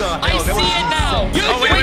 I see it now. Oh, wait.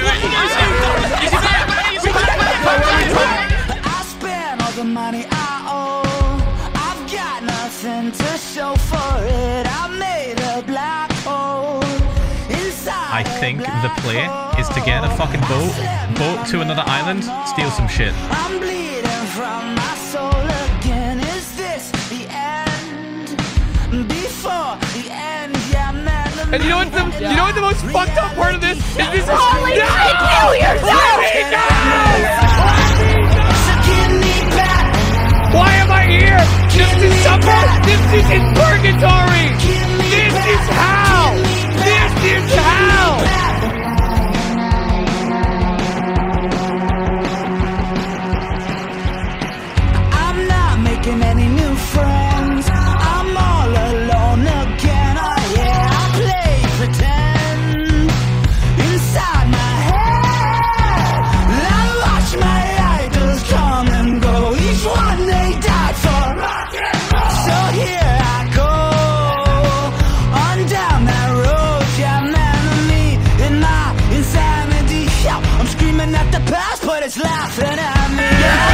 I spent all the money I owe. I've got nothing to show for it. I made a black hole inside. I think the play is to get a fucking boat to another island, steal some shit. I'm bleeding from my soul again. Is this the end? Before the end, yeah, man. And you know what the most fucked up part of this is? This Holy shit, kill yourself! Why am I here? This is suffer. This is in purgatory. This is how. This is how. I'm not making any new friends. I'm all alone again. Oh yeah, I play pretend inside my head. I watch my idols come and go. Each one they died for. So here I go on down that road. Yeah, man, me in my insanity. Yeah, I'm screaming at the past, but it's laughing at me.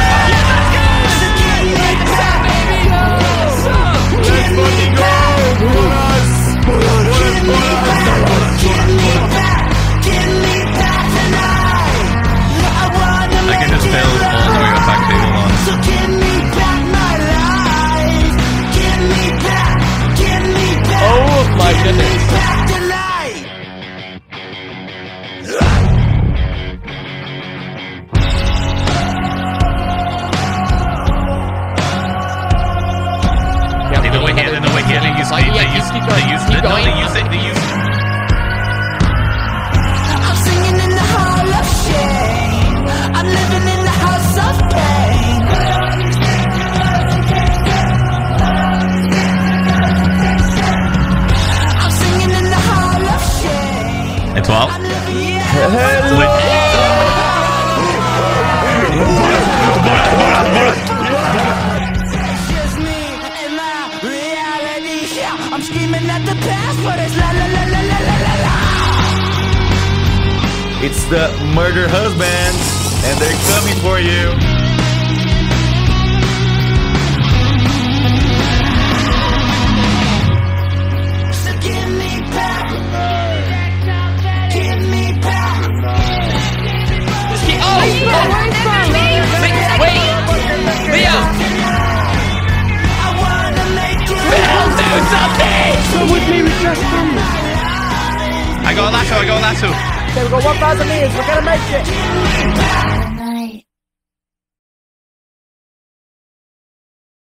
I can just build all the way back to the lawn. So give me back my life. Give me back. Oh my goodness. Back the light. They use it. I'm singing in the hall of shame. I'm living in the house of pain. I'm singing in the hall of shame. It's well. It's just me and my reality. I'm screaming at the past, but it's la la la la la la la la. It's the murder husbands, and they're coming for you. So give me back. Give me back. Wait, Leo. I wanna make you Do something. I got a lasso. Okay, we got 1,000 meters. We're gonna make it.